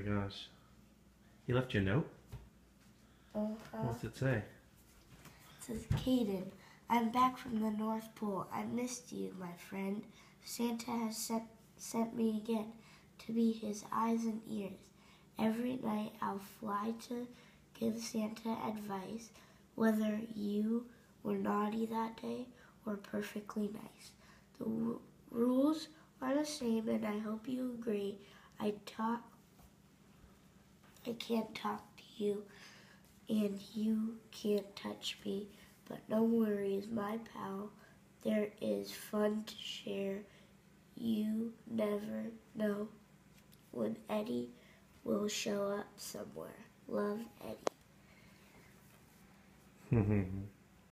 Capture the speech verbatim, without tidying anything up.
gosh. He left you a note? Uh-huh. What's it say? It says, Cayden, I'm back from the North Pole. I missed you, my friend. Santa has sent, sent me again to be his eyes and ears. Every night I'll fly to give Santa advice, whether you were naughty that day or perfectly nice. The w- rules are the same, and I hope you agree. I talk, I can't talk to you, and you can't touch me, but no worries, my pal. There is fun to share. You never know when Eddie will show up somewhere. Love, Eddie.